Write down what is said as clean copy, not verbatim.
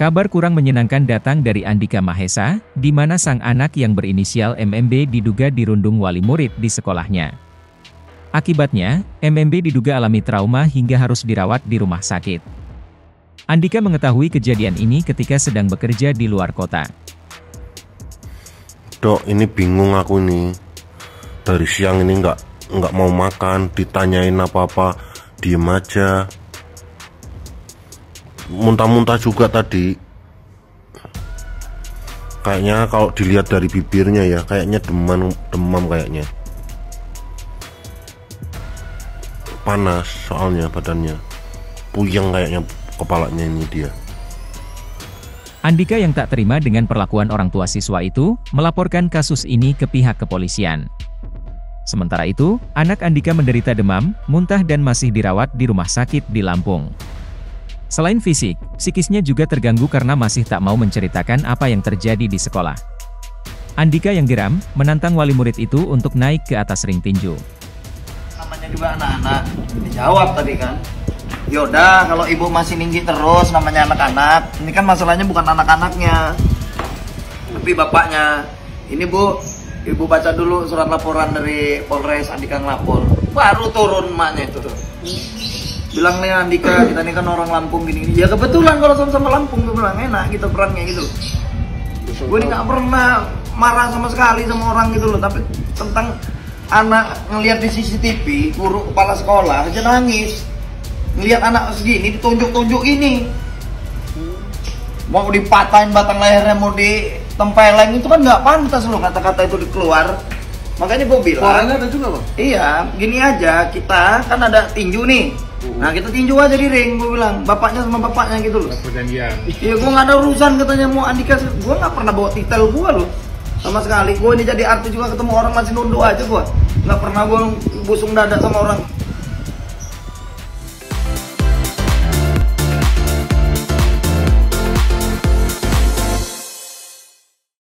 Kabar kurang menyenangkan datang dari Andika Mahesa, di mana sang anak yang berinisial MMB diduga dirundung wali murid di sekolahnya. Akibatnya, MMB diduga alami trauma hingga harus dirawat di rumah sakit. Andika mengetahui kejadian ini ketika sedang bekerja di luar kota. Dok, ini bingung aku nih. Dari siang ini nggak mau makan, ditanyain apa-apa, diem aja. Muntah-muntah juga tadi. Kayaknya kalau dilihat dari bibirnya ya, kayaknya demam kayaknya. Panas soalnya badannya. Puyeng kayaknya kepalanya ini dia. Andika yang tak terima dengan perlakuan orang tua siswa itu, melaporkan kasus ini ke pihak kepolisian. Sementara itu, anak Andika menderita demam, muntah dan masih dirawat di rumah sakit di Lampung. Selain fisik, psikisnya juga terganggu karena masih tak mau menceritakan apa yang terjadi di sekolah. Andika yang geram, menantang wali murid itu untuk naik ke atas ring tinju. Namanya juga anak-anak, dijawab tadi kan. Yaudah, kalau ibu masih ninggi terus namanya anak-anak, ini kan masalahnya bukan anak-anaknya, tapi bapaknya. Ini bu, ibu baca dulu surat laporan dari Polres Andika ngelapor. Baru turun emaknya itu tuh. Bilang nih Andika, kita ini kan orang Lampung gini. Ya kebetulan kalau sama-sama Lampung, gue bilang enak gitu perannya gitu. Gue ini gak pernah marah sama sekali sama orang gitu loh. Tapi tentang anak ngelihat di CCTV, guru kepala sekolah aja nangis. Ngelihat anak segini ditunjuk-tunjuk ini. Mau dipatahin batang lehernya, mau ditempeleng, itu kan nggak pantas loh kata-kata itu dikeluar. Makanya gue bilang, suaranya ada juga bang? Iya, gini aja, kita kan ada tinju nih. Nah kita tinju aja di ring, gue bilang, bapaknya sama bapaknya gitu loh. Perjanjian. Iya, gue nggak ada urusan katanya mau Andika, gue nggak pernah bawa titel gue loh. Sama sekali, gue ini jadi artis juga ketemu orang masih nunduk aja gue. Nggak pernah gue busung dada sama orang.